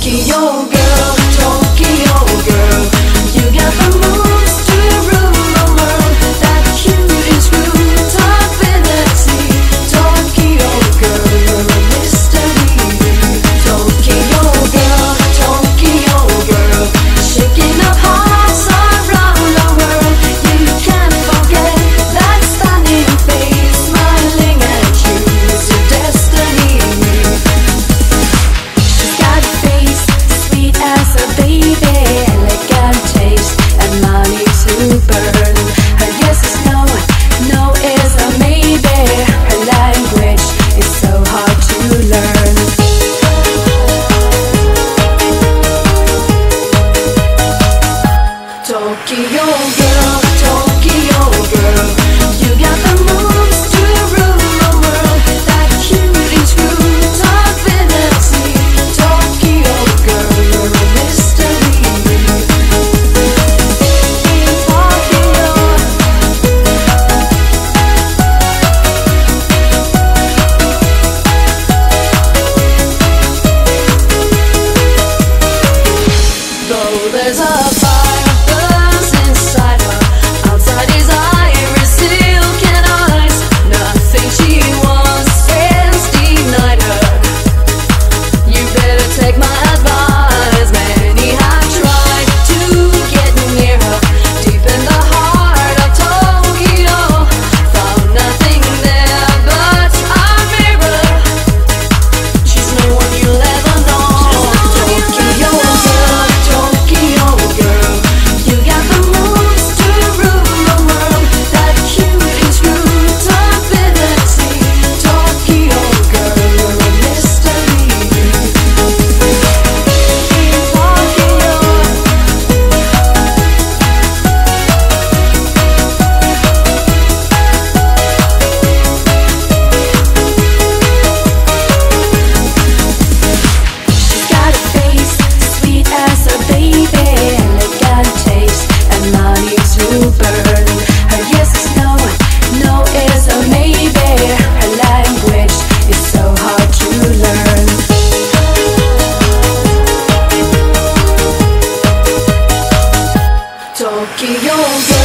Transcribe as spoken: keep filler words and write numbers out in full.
Tokyo girl, Tokyo girl, you got the moves to rule the world. That cute is rude, top fantasy. Tokyo girl, you're a mystery. Tokyo girl, Tokyo girl, shaking up hearts around the world. You can't forget that stunning face smiling at you. It's your destiny. She's got a face sweet as a baby, elegant taste and money to burn. Her yes is no, no is a maybe. Her language is so hard to learn. Tokyo girl, Tokyo girl, you got the moves to rule the world. That cute is rude, top fantasy. Tokyo girl, you're a mystery. Though there's a fire burns inside her, outside his iris silk and eyes, nothing she wants is denied her. You better take my advice. Many have tried to get near her, deep in the heart of Tokyo, found nothing there but a mirror. She's no one you'll ever know. Tokyo girl, Tokyo girl, you got the moves to rule the world. That cute is rude, top fantasy. Tokyo girl, you're a mystery. She's got a face sweet as a baby, elegant taste and money to burn. Her yes is no, no is a maybe. Her language is so hard to learn. Tokyo girl.